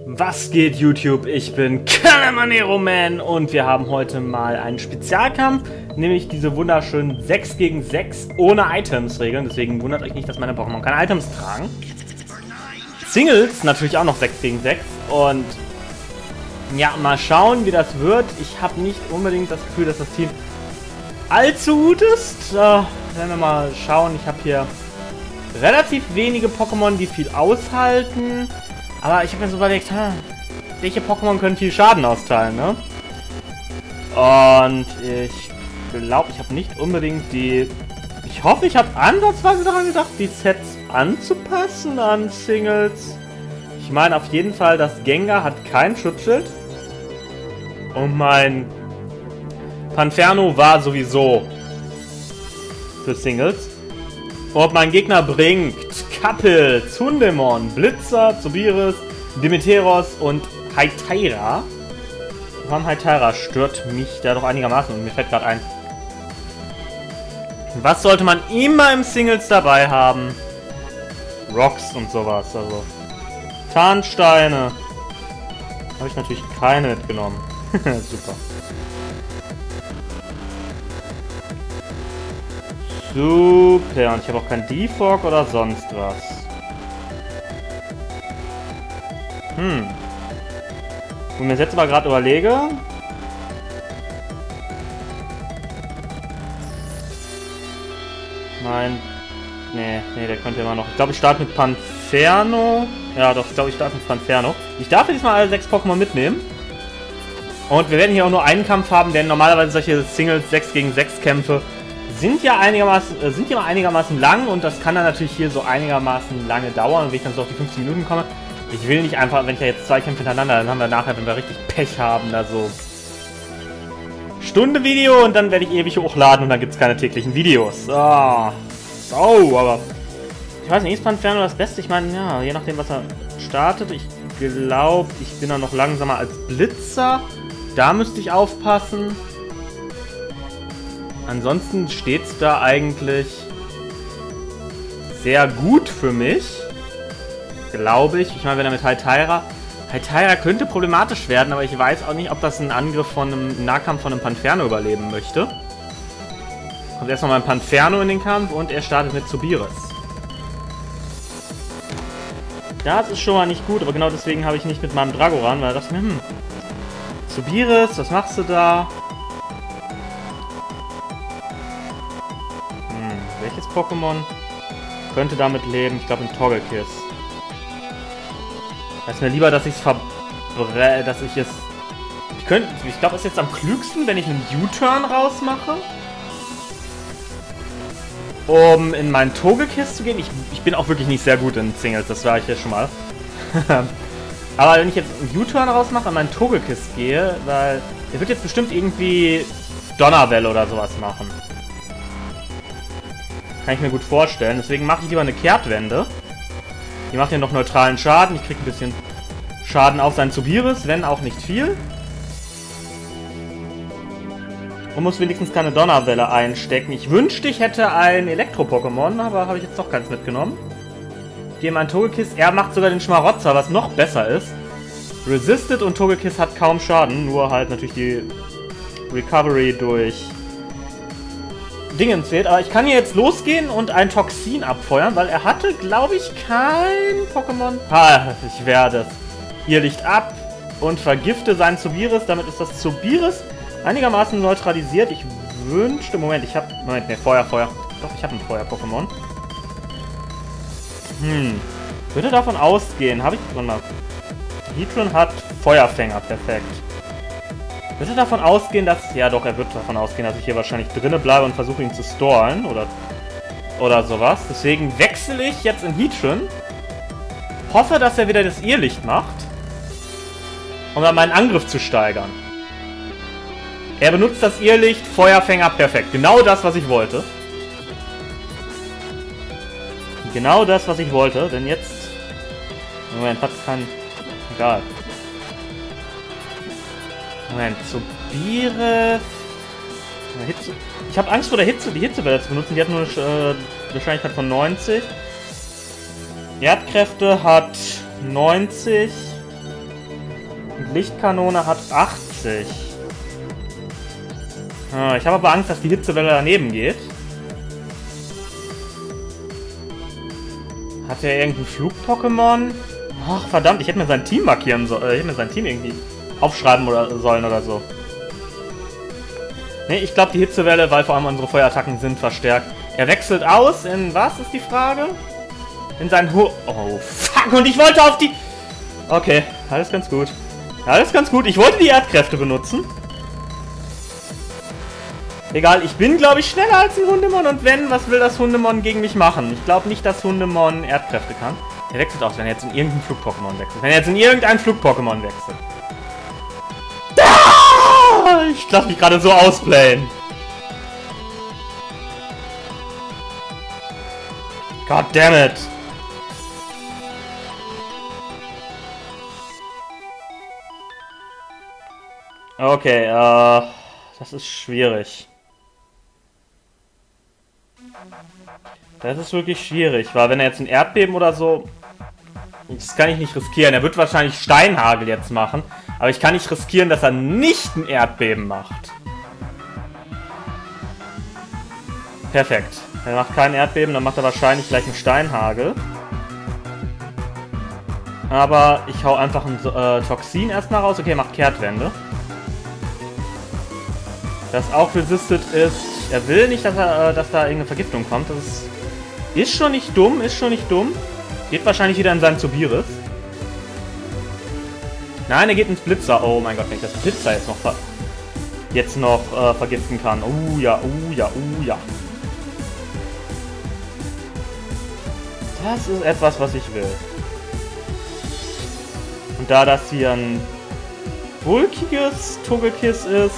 Was geht, YouTube? Ich bin Calamanero Man und wir haben heute mal einen Spezialkampf, nämlich diese wunderschönen 6 gegen 6 ohne Items Regeln. Deswegen wundert euch nicht, dass meine Pokémon keine Items tragen. Singles natürlich auch noch 6 gegen 6 und ja, mal schauen, wie das wird. Ich habe nicht unbedingt das Gefühl, dass das Team allzu gut ist. Werden wir mal schauen. Ich habe hier relativ wenige Pokémon, die viel aushalten. Aber ich habe mir so überlegt, welche Pokémon können viel Schaden austeilen, ne? Und ich glaube, ich habe nicht unbedingt die... Ich hoffe, ich habe ansatzweise daran gedacht, die Sets anzupassen an Singles. Ich meine auf jeden Fall, dass Gengar hat kein Schutzschild. Und mein Panferno war sowieso für Singles. Und mein Gegner bringt Kappel, Zundemon, Blitzer, Zubiris, Dimeteros und Haitaira. Warum Haitaira stört mich da doch einigermaßen und mir fällt gerade ein. Was sollte man immer im Singles dabei haben? Rocks und sowas, also Tarnsteine. Habe ich natürlich keine mitgenommen. Super. Super, und ich habe auch kein Defog oder sonst was. Und mir jetzt aber gerade überlege. Nein. Nee, der könnte immer noch. Ich glaube, ich starte mit Panferno. Ja, doch, ich glaube, ich starte mit Panferno. Ich darf diesmal alle 6 Pokémon mitnehmen. Und wir werden hier auch nur einen Kampf haben, denn normalerweise solche Singles 6 gegen 6 Kämpfe sind ja einigermaßen lang und das kann dann natürlich hier so einigermaßen lange dauern, wenn ich dann so auf die 15 Minuten komme. Ich will nicht einfach, wenn ich ja jetzt 2 Kämpfe hintereinander, dann haben wir nachher, wenn wir richtig Pech haben, da so Stunde Video und dann werde ich ewig hochladen und dann gibt es keine täglichen Videos. Aber ich weiß nicht, ist Panferno das Beste? Ich meine, ja, je nachdem, was er startet. Ich glaube, ich bin dann noch langsamer als Blitzer. Da müsste ich aufpassen. Ansonsten steht es da eigentlich sehr gut für mich. Glaube ich. Ich meine, wenn er mit Haitaira... Haitaira könnte problematisch werden, aber ich weiß auch nicht, ob das ein Angriff von einem Nahkampf von einem Panferno überleben möchte. Kommt erstmal mein Panferno in den Kampf und er startet mit Zubiris. Das ist schon mal nicht gut, aber genau deswegen habe ich nicht mit meinem Dragoran, weil ich dachte mir, Zubiris, was machst du da? Welches Pokémon könnte damit leben? Ich glaube, ein Togekiss. Es ist mir lieber, dass ich es Ich glaube, es ist jetzt am klügsten, wenn ich einen U-Turn rausmache. Um in meinen Togekiss zu gehen. Ich bin auch wirklich nicht sehr gut in Singles, das war ich ja schon mal. Aber wenn ich jetzt einen U-Turn rausmache und meinen Togekiss gehe, weil der wird jetzt bestimmt irgendwie Donnerwelle oder sowas machen. Kann ich mir gut vorstellen. Deswegen mache ich lieber eine Kehrtwende. Die macht ja noch neutralen Schaden. Ich kriege ein bisschen Schaden auf seinen Zubiris, wenn auch nicht viel. Und muss wenigstens keine Donnerwelle einstecken. Ich wünschte, ich hätte ein Elektro-Pokémon, aber habe ich jetzt doch keins mitgenommen. Gehe mein Togekiss. Er macht sogar den Schmarotzer, was noch besser ist. Resisted und Togekiss hat kaum Schaden. Nur halt natürlich die Recovery durch Dingens fehlt, aber ich kann hier jetzt losgehen und ein Toxin abfeuern, weil er hatte, glaube ich, kein Pokémon. Ich werde es. Hier Licht ab und vergifte seinen Zubiris. Damit ist das Zubiris einigermaßen neutralisiert. Ich wünschte... Moment, Feuer. Doch, ich habe ein Feuer-Pokémon. Würde davon ausgehen, habe ich... Warte mal. Heatran hat Feuerfänger, perfekt. Wird er davon ausgehen, dass... Ja doch, er wird davon ausgehen, dass ich hier wahrscheinlich drinne bleibe und versuche ihn zu stallen. Oder sowas. Deswegen wechsle ich jetzt in Heatran. Hoffe, dass er wieder das Irrlicht macht. Um dann meinen Angriff zu steigern. Er benutzt das Irrlicht, Feuerfänger, perfekt. Genau das, was ich wollte. Genau das, was ich wollte. Denn jetzt... Moment, was kann... Egal. Moment, Zubiris. Ich habe Angst vor der Hitze, die Hitzewelle zu benutzen. Die hat nur eine Wahrscheinlichkeit von 90. Erdkräfte hat 90. Und Lichtkanone hat 80. Ich habe aber Angst, dass die Hitzewelle daneben geht. Hat er irgendein Flug-Pokémon? Ach, verdammt, ich hätte mir sein Team markieren sollen. Ich hätte mir sein Team irgendwie aufschreiben sollen oder so. Ne, ich glaube, die Hitzewelle, weil vor allem unsere Feuerattacken sind verstärkt. Er wechselt aus in, was ist die Frage? In seinen Oh, fuck, und ich wollte auf die... Okay, alles ganz gut. Alles ganz gut, ich wollte die Erdkräfte benutzen. Egal, ich bin, glaube ich, schneller als ein Hundemon. Und wenn, was will das Hundemon gegen mich machen? Ich glaube nicht, dass Hundemon Erdkräfte kann. Er wechselt aus, wenn er jetzt in irgendein Flug-Pokémon wechselt. Wenn er jetzt in irgendein Flug-Pokémon wechselt. Ah, ich lasse mich gerade so ausplayen. God damn it. Okay, das ist schwierig. Das ist wirklich schwierig, weil wenn er jetzt ein Erdbeben oder so... Das kann ich nicht riskieren. Er wird wahrscheinlich Steinhagel jetzt machen. Aber ich kann nicht riskieren, dass er nicht ein Erdbeben macht. Perfekt. Er macht kein Erdbeben, dann macht er wahrscheinlich gleich einen Steinhagel. Aber ich hau einfach ein Toxin erstmal raus. Okay, er macht Kehrtwende. Das auch resisted ist... Er will nicht, dass da irgendeine Vergiftung kommt. Das ist schon nicht dumm, ist schon nicht dumm. Geht wahrscheinlich wieder in seinen Zubiris. Nein, er geht ins Blitzer. Oh mein Gott, wenn ich das Blitzer jetzt noch vergiften kann. Oh ja, oh ja, oh ja. Das ist etwas, was ich will. Und da das hier ein bulkiges Togekiss ist...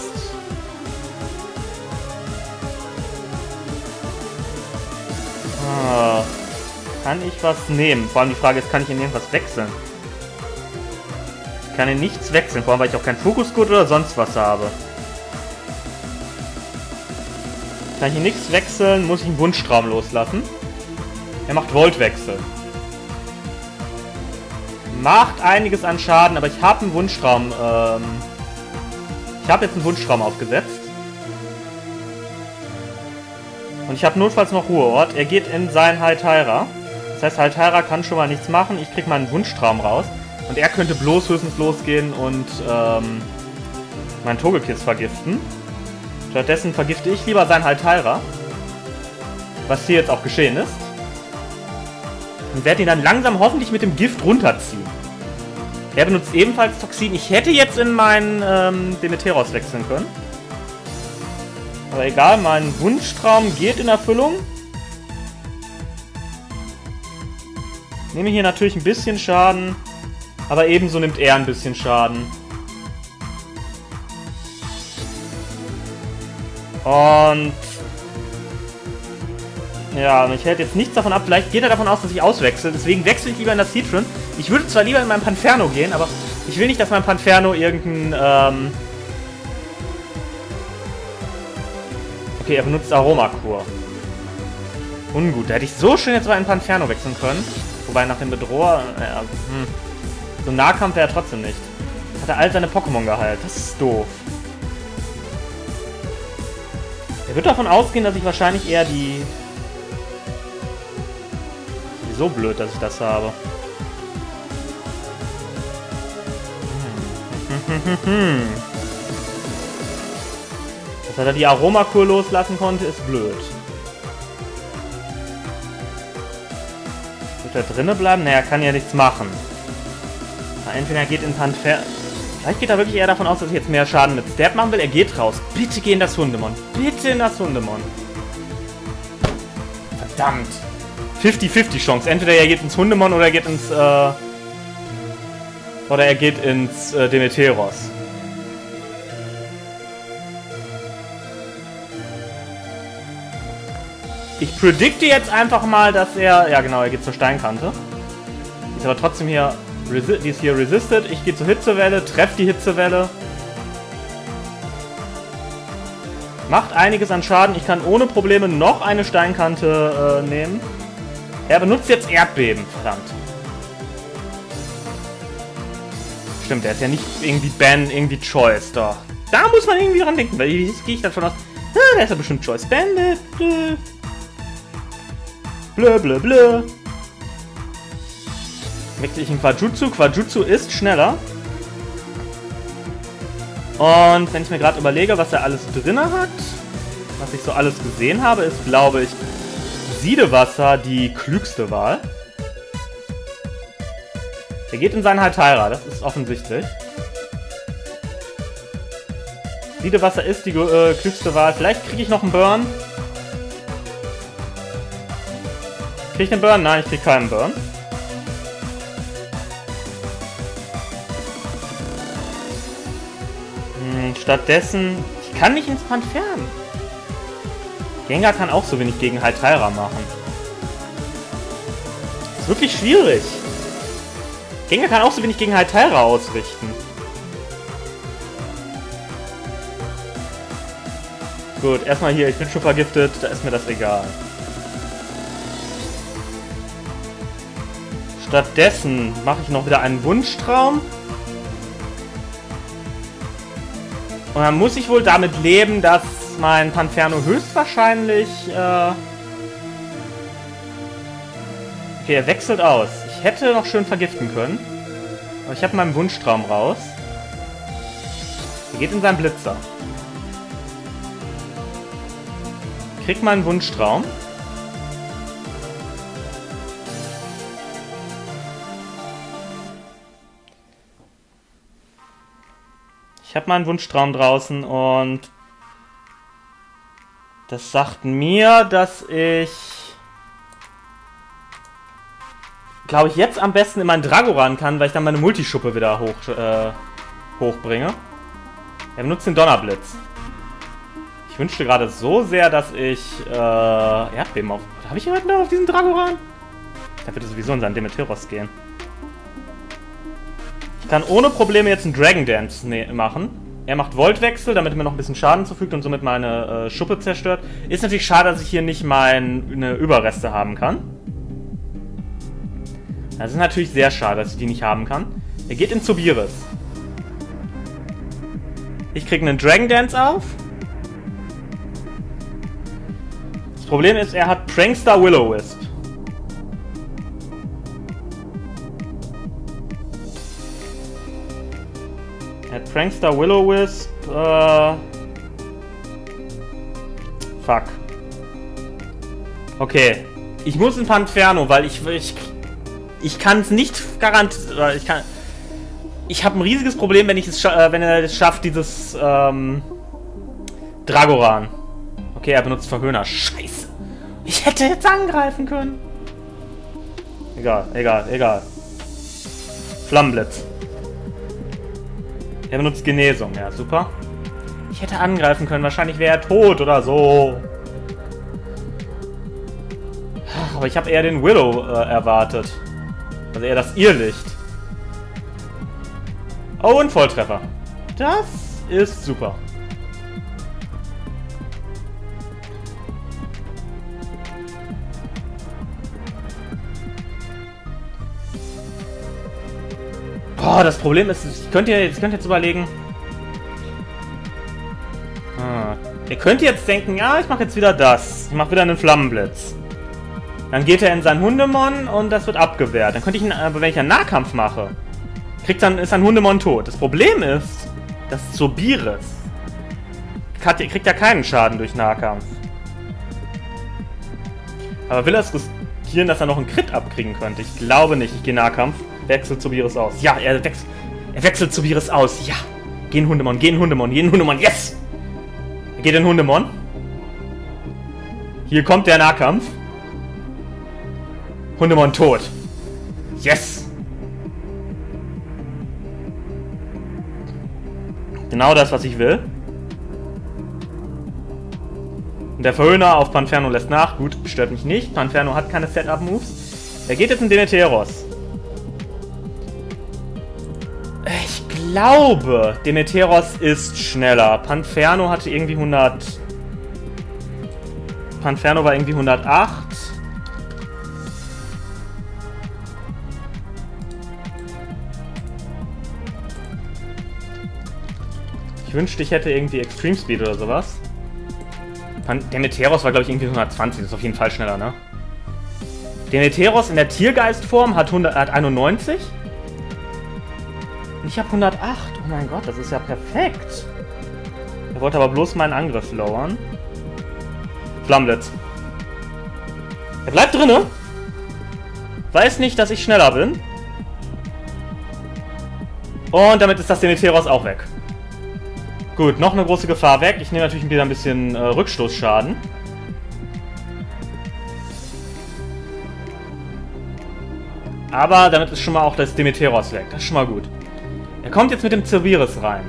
Kann ich was nehmen? Vor allem die Frage ist, kann ich in irgendwas wechseln? Ich kann in nichts wechseln, vor allem weil ich auch keinen Fokusgurt oder sonst was habe. Kann ich in nichts wechseln, muss ich einen Wunschtraum loslassen. Er macht Voltwechsel. Macht einiges an Schaden, aber ich habe einen Wunschtraum. Ich habe jetzt einen Wunschtraum aufgesetzt. Und ich habe notfalls noch Ruheort. Er geht in sein Haltaira. Das heißt, Haltaira kann schon mal nichts machen. Ich kriege meinen Wunschtraum raus. Und er könnte bloß höchstens losgehen und meinen Togekiss vergiften. Stattdessen vergifte ich lieber sein Haltaira. Was hier jetzt auch geschehen ist. Und werde ihn dann langsam hoffentlich mit dem Gift runterziehen. Er benutzt ebenfalls Toxin. Ich hätte jetzt in meinen Demeteros wechseln können. Aber egal, mein Wunschtraum geht in Erfüllung. Nehme hier natürlich ein bisschen Schaden. Aber ebenso nimmt er ein bisschen Schaden. Und... ja, ich hält jetzt nichts davon ab. Vielleicht geht er davon aus, dass ich auswechsle. Deswegen wechsle ich lieber in das Citron. Ich würde zwar lieber in mein Panferno gehen, aber ich will nicht, dass mein Panferno irgendein... Okay, er benutzt Aromakur. Ungut. Da hätte ich so schön jetzt mal in Panferno wechseln können. Wobei nach dem Bedroher... So ein Nahkampf wäre er trotzdem nicht. Hat er all seine Pokémon geheilt. Das ist doof. Er wird davon ausgehen, dass ich wahrscheinlich eher die... So blöd, dass ich das habe. Dass er die Aromakur loslassen konnte, ist blöd. Wird er drinnen bleiben? Naja, er kann ja nichts machen. Na, entweder er geht in Panfer... Vielleicht geht er wirklich eher davon aus, dass ich jetzt mehr Schaden mit Stab machen will. Er geht raus. Bitte geh in das Hundemon. Bitte in das Hundemon. Verdammt. 50-50 Chance. Entweder er geht ins Hundemon oder er geht ins... oder er geht ins Demeteros. Ich predikte jetzt einfach mal, dass er... Ja genau, er geht zur Steinkante. Ist aber trotzdem hier... Die ist hier resisted. Ich gehe zur Hitzewelle, treffe die Hitzewelle. Macht einiges an Schaden. Ich kann ohne Probleme noch eine Steinkante nehmen. Er benutzt jetzt Erdbeben. Verdammt. Stimmt, der ist ja nicht irgendwie Ben, irgendwie Choice. Doch. Da muss man irgendwie dran denken, weil jetzt gehe ich davon aus, der ist ja bestimmt Choice Bandit. Blö, blö, blö. Wechsle ich in Quajutsu. Quajutsu ist schneller. Und wenn ich mir gerade überlege, was er alles drin hat, was ich so alles gesehen habe, ist, glaube ich, Siedewasser die klügste Wahl. Er geht in seinen Halteira, das ist offensichtlich. Siedewasser ist die klügste Wahl. Vielleicht kriege ich noch einen Burn. Kriege ich einen Burn? Nein, ich kriege keinen Burn. Stattdessen... Ich kann nicht ins Panfern. Gengar kann auch so wenig gegen Halteira machen. Ist wirklich schwierig. Gengar kann auch so wenig gegen Halteira ausrichten. Gut, erstmal hier, ich bin schon vergiftet, da ist mir das egal. Stattdessen mache ich noch wieder einen Wunschtraum. Und dann muss ich wohl damit leben, dass mein Panferno höchstwahrscheinlich... Okay, er wechselt aus. Ich hätte noch schön vergiften können. Aber ich habe meinen Wunschtraum raus. Er geht in seinen Blitzer. Krieg meinen Wunschtraum. Ich habe meinen Wunschtraum draußen und das sagt mir, dass ich, glaube ich, jetzt am besten in meinen Dragoran kann, weil ich dann meine Multischuppe wieder hochbringe. Er benutzt den Donnerblitz. Ich wünschte gerade so sehr, dass ich Erdbeben auf... Habe ich Erdbeben auf diesen Dragoran? Da wird er sowieso in seinen Demeteros gehen. Ich kann ohne Probleme jetzt einen Dragon Dance machen. Er macht Voltwechsel, damit er mir noch ein bisschen Schaden zufügt und somit meine Schuppe zerstört. Ist natürlich schade, dass ich hier nicht meine Überreste haben kann. Das ist natürlich sehr schade, dass ich die nicht haben kann. Er geht in Zobiris. Ich kriege einen Dragon Dance auf. Das Problem ist, er hat Prankster Will-O-Wisp. Er hat Prankster Will-O-Wisp. Fuck. Okay. Ich muss in Panferno, weil ich kann es nicht garantieren. Ich habe ein riesiges Problem, wenn er es schafft, dieses Dragoran. Okay, er benutzt Verhöhner. Scheiße. Ich hätte jetzt angreifen können. Egal, egal, egal. Flammenblitz. Er benutzt Genesung. Ja, super. Ich hätte angreifen können. Wahrscheinlich wäre er tot oder so. Aber ich habe eher den Willow erwartet. Also eher das Irrlicht. Oh, und Volltreffer. Das ist super. Boah, das Problem ist, ich könnte jetzt überlegen. Ihr könnt jetzt denken, ja, ich mache jetzt wieder das. Ich mache wieder einen Flammenblitz. Dann geht er in sein Hundemon und das wird abgewehrt. Dann könnte ich ihn, aber wenn ich einen Nahkampf mache, ist ein Hundemon tot. Das Problem ist, dass Zobiris kriegt ja keinen Schaden durch Nahkampf. Aber will er es riskieren, dass er noch einen Crit abkriegen könnte? Ich glaube nicht. Ich gehe Nahkampf. Wechselt Zobiris aus. Ja, er wechselt Zobiris aus. Ja. Geh in Hundemon, geh in Hundemon, geh in Hundemon. Yes! Er geht in Hundemon. Hier kommt der Nahkampf. Hundemon tot. Yes! Genau das, was ich will. Und der Verhöhner auf Panferno lässt nach. Gut, stört mich nicht. Panferno hat keine Setup-Moves. Er geht jetzt in Demeteros. Ich glaube, Demeteros ist schneller. Panferno hatte irgendwie 100... Panferno war irgendwie 108. Ich wünschte, ich hätte irgendwie Extreme Speed oder sowas. Der Meteoros war, glaube ich, irgendwie 120. Das ist auf jeden Fall schneller, ne? Der Meteoros in der Tiergeistform hat 91. Und ich habe 108. Oh mein Gott, das ist ja perfekt. Er wollte aber bloß meinen Angriff lowern. Flammenblitz. Er bleibt drinne. Weiß nicht, dass ich schneller bin. Und damit ist das Meteoros auch weg. Gut, noch eine große Gefahr weg. Ich nehme natürlich wieder ein bisschen Rückstoßschaden. Aber damit ist schon mal auch das Meteoros weg. Das ist schon mal gut. Er kommt jetzt mit dem Cerberus rein.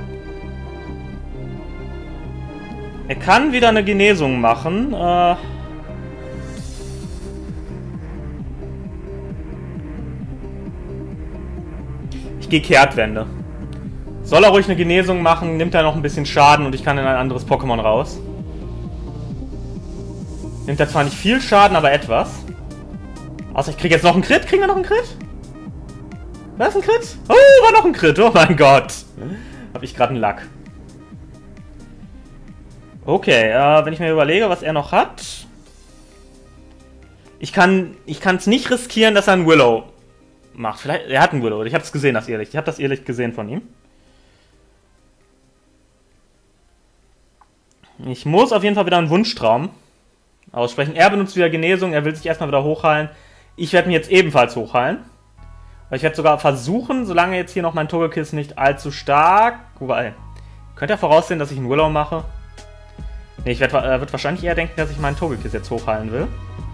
Er kann wieder eine Genesung machen. Ich gehe Kehrtwende. Soll er ruhig eine Genesung machen, nimmt er noch ein bisschen Schaden und ich kann in ein anderes Pokémon raus. Nimmt er zwar nicht viel Schaden, aber etwas. Außer ich kriege jetzt noch einen Crit. Kriegen wir noch einen Crit? Was ist ein Crit? Oh, war noch ein Crit. Oh mein Gott. Hab ich gerade einen Lack. Okay, wenn ich mir überlege, was er noch hat. Ich kann es nicht riskieren, dass er einen Willow macht. Vielleicht, er hat einen Willow. Ich habe es gesehen, das Irrlicht. Ich habe das Irrlicht gesehen von ihm. Ich muss auf jeden Fall wieder einen Wunschtraum aussprechen. Er benutzt wieder Genesung. Er will sich erstmal wieder hochheilen. Ich werde mich jetzt ebenfalls hochheilen. Ich werde sogar versuchen, solange jetzt hier noch mein Togekiss nicht allzu stark... Wobei, könnte er voraussehen, dass ich einen Willow mache? Ne, wird wahrscheinlich eher denken, dass ich meinen Togekiss jetzt hochheilen will.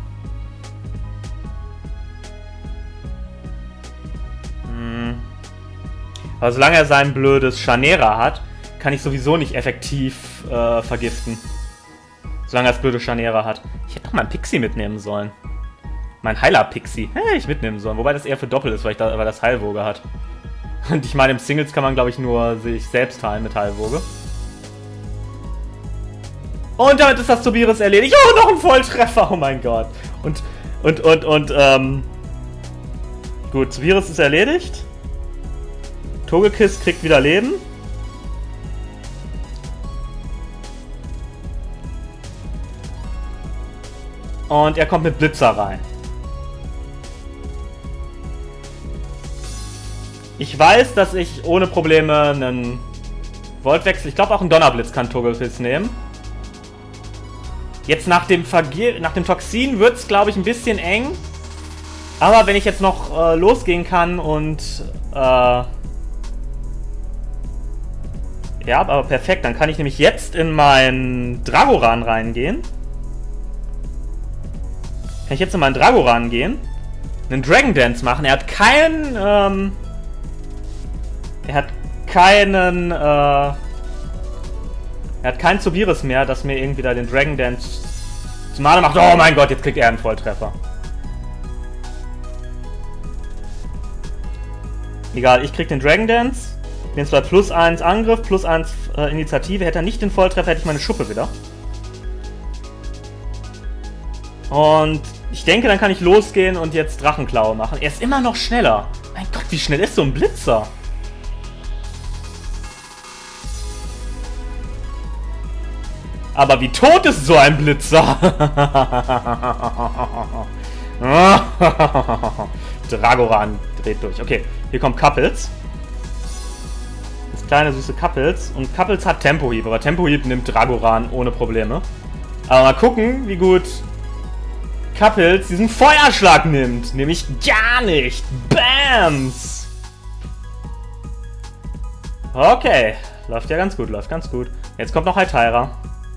Aber solange er sein blödes Chanera hat, kann ich sowieso nicht effektiv vergiften. Solange er das blöde Chanera hat. Ich hätte doch mal einen Pixie mitnehmen sollen. Mein Heiler-Pixie. Hätte ich mitnehmen sollen. Wobei das eher für Doppel ist, weil das Heilwoge hat. Und ich meine, im Singles kann man, glaube ich, nur sich selbst heilen mit Heilwoge. Und damit ist das Cerberus erledigt. Oh, noch ein Volltreffer. Oh mein Gott. Gut, Cerberus ist erledigt. Togekiss kriegt wieder Leben. Und er kommt mit Blitzer rein. Ich weiß, dass ich ohne Probleme einen Voltwechsel, ich glaube auch einen Donnerblitz kann Togekiss nehmen. Jetzt nach dem Toxin wird es, glaube ich, ein bisschen eng. Aber wenn ich jetzt noch losgehen kann und... ja, aber perfekt. Dann kann ich nämlich jetzt in meinen Dragoran reingehen. Kann ich jetzt in meinen Dragoran gehen? Einen Dragon Dance machen. Er hat keinen... Er hat keinen Cerberus mehr, das mir irgendwie da den Dragon Dance zum Male macht. Oh mein Gott, jetzt kriegt er einen Volltreffer. Egal, ich krieg den Dragon Dance. Bin zwar +1 Angriff, +1 Initiative. Hätte er nicht den Volltreffer, hätte ich meine Schuppe wieder. Und ich denke, dann kann ich losgehen und jetzt Drachenklaue machen. Er ist immer noch schneller. Mein Gott, wie schnell ist so ein Blitzer? Aber wie tot ist so ein Blitzer? Dragoran dreht durch. Okay, hier kommt Couples. Das kleine süße Couples. Und Couples hat Tempohieb, aber Tempohieb nimmt Dragoran ohne Probleme. Aber mal gucken, wie gut Couples diesen Feuerschlag nimmt. Nämlich gar nicht. Bams! Okay, läuft ja ganz gut, läuft ganz gut. Jetzt kommt noch Halteira.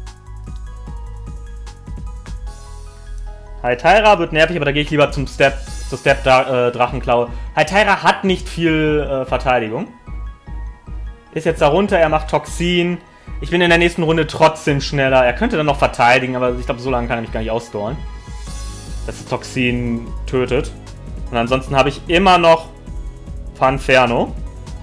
Halteira wird nervig, aber da gehe ich lieber zur Step Drachenklaue. Halteira hat nicht viel Verteidigung. Ist jetzt darunter, er macht Toxin. Ich bin in der nächsten Runde trotzdem schneller. Er könnte dann noch verteidigen, aber ich glaube, so lange kann er mich gar nicht ausdauern. Dass das Toxin tötet. Und ansonsten habe ich immer noch Panferno.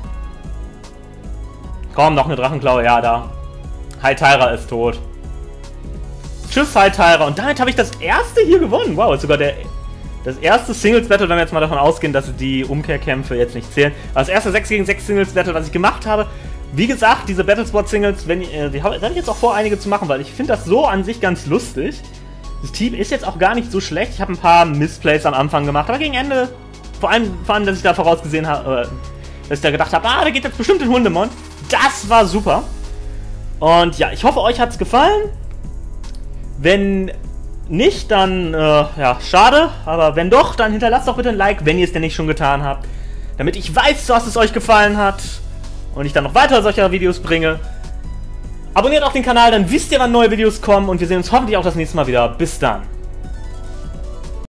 Komm, noch eine Drachenklaue. Ja, da. Halteira ist tot. Tschüss, Halteira. Und damit habe ich das erste hier gewonnen. Wow, ist sogar das erste Singles-Battle, wenn wir jetzt mal davon ausgehen, dass die Umkehrkämpfe jetzt nicht zählen. Aber das erste 6 gegen 6 Singles-Battle, was ich gemacht habe, Wie gesagt, diese Battlesport-Singles, die habe ich jetzt auch vor, einige zu machen, weil ich finde das so an sich ganz lustig. Das Team ist jetzt auch gar nicht so schlecht. Ich habe ein paar Missplays am Anfang gemacht, aber gegen Ende, vor allem, dass ich da vorausgesehen habe, dass ich da gedacht habe, da geht jetzt bestimmt den Hundemon. Das war super. Und ja, ich hoffe, euch hat es gefallen. Wenn nicht, dann, ja, schade. Aber wenn doch, dann hinterlasst doch bitte ein Like, wenn ihr es denn nicht schon getan habt. Damit ich weiß, dass es euch gefallen hat. Und ich dann noch weitere solcher Videos bringe. Abonniert auch den Kanal, dann wisst ihr, wann neue Videos kommen. Und wir sehen uns hoffentlich auch das nächste Mal wieder. Bis dann.